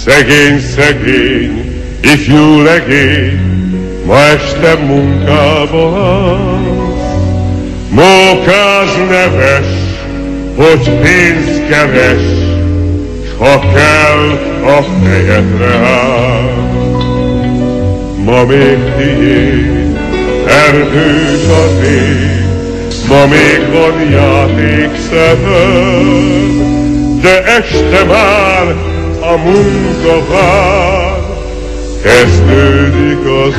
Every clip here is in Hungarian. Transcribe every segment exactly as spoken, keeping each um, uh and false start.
Szegény, szegény, ifjú legény, ma este munkába áll. Mókáz neves, hogy pénzt keres, s ha kell, a fejedre áll. Ma még tiéd, erdős az ég, ma még van játékszeded, de este már a munka vár, kezdődik az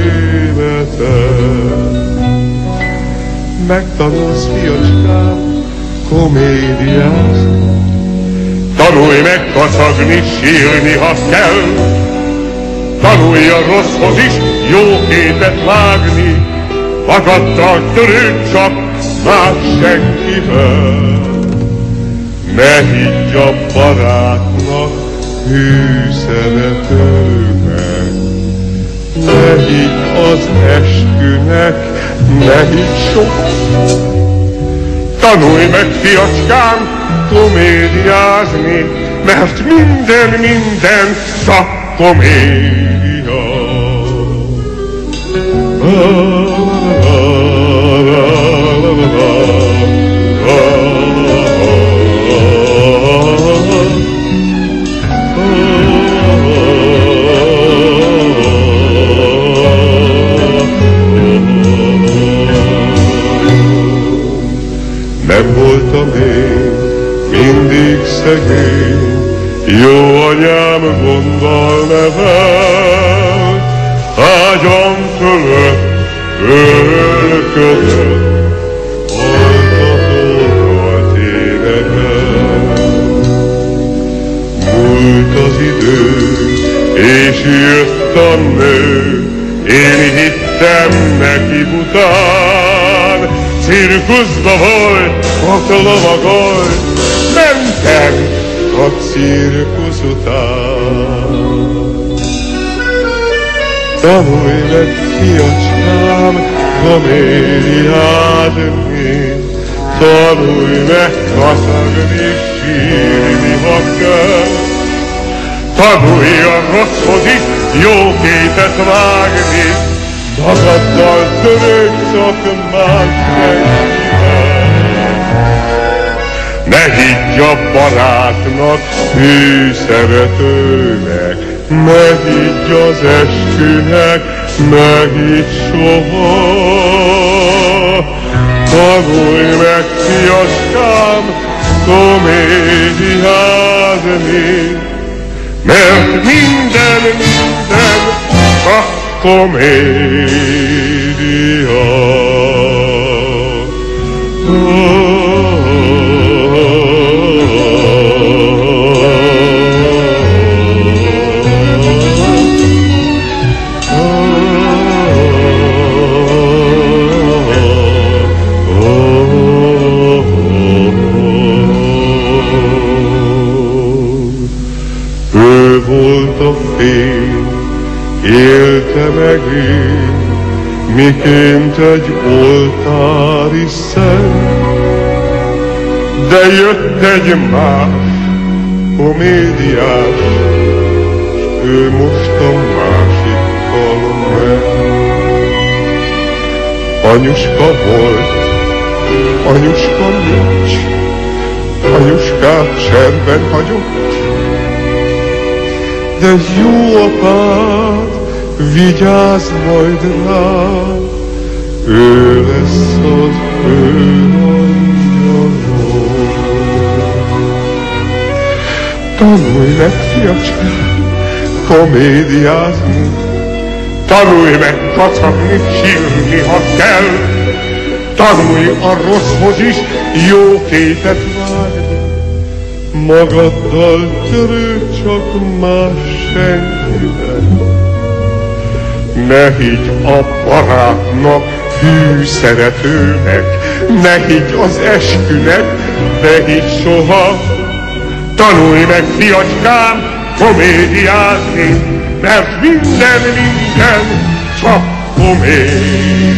életed. Megtanulsz, fiacskám, komédiázni, tanulj meg kacagni, sírni, ha kell. Tanulj a rosszhoz is jó kétet vágni, magaddal törődj csak, más senkivel. Ne higgy a barátnak, hű szeretőnek, ne higgy az eskünek, ne higgy soha. Tanulj meg, fiacskám, komédiázni, mert minden, minden csak komédia. Nem voltam én mindig szegény, jó anyám gondol nevel, ágyam fölött öröködött, hallgatóval énekel. Múlt az idő, és jött a nő, én hittem neki után. Cirkuszba volt, ott lovagolt, mentem a cirkusz után. Tanulj meg, fiacskám, komédiázni, tanulj meg kacagni, sírni, ha kell. Tanulj a rosszhoz is jó kétet vágni, magaddal törődj csak más senkivel. Ne higgy a barátnak, hű szeretőnek, ne higgy az eskünek, ne higgy soha. Tanulj meg, fiacskám, komédiázni, mert minden, minden csak komédia. Ő volt a fény, élte megint, miként egy oltári szent. De jött egy más komédiás, s ő most a másikkal ment. Anyuska volt, anyuska nincs, anyuskát cserben hagyott. De jó apád, vigyázz majd rá, ő lesz az ő angyalod. Tanulj meg, fiacskám, komédiázni, tanulj meg kacagni, sírni, ha kell. Tanulj a rosszhoz is jó kétet vágni, magaddal törődj csak más senkivel. Ne higgy a barátnak, hű szeretőnek, ne higgy az eskünek, ne higgy soha. Tanulj meg, fiacskám, komédiázni, mert minden, minden csak komédia.